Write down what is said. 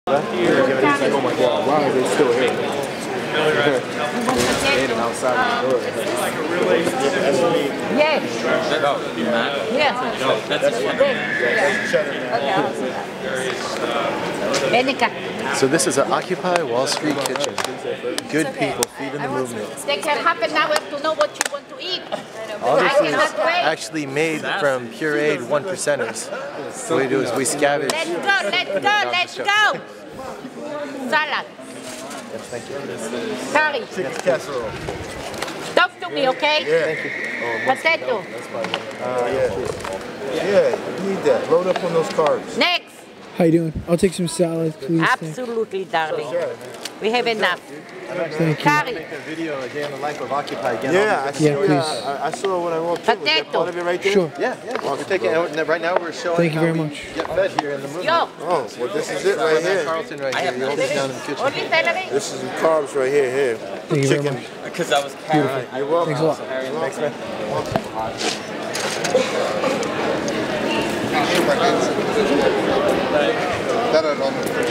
Oh my God, why are they still here? In and outside the door. Yes. Yeah. So this is an Occupy Wall Street kitchen. Good people feeding the movement. They can happen now. We have to know what you want to eat. All this is actually made from pureed 1%ers. What we do is we scavenge. Let's go, let's go. Salad. Yes, thank you. Curry. Chicken casserole. Talk to me, okay? Yeah. Thank you. Potato. Yeah, you need that. Load up on those carbs. Next. How you doing? I'll take some salad, please. Absolutely, darling. We have enough. Thank you. Curry. Make a video a day in the life of Occupy again. Yeah, I saw when I walked in. Was that Potato. part of it right there? Sure. Yeah. We're taking, right now we're showing Thank you how very we much. get fed here in the movement. Yo. Oh, well, this is it right here. Carlton right here. You hold this down in the kitchen. Only celery. This is some carbs right here. Thank you very much. Because I was carrying. You're welcome. Thanks a lot. Thanks, man. That I don't know.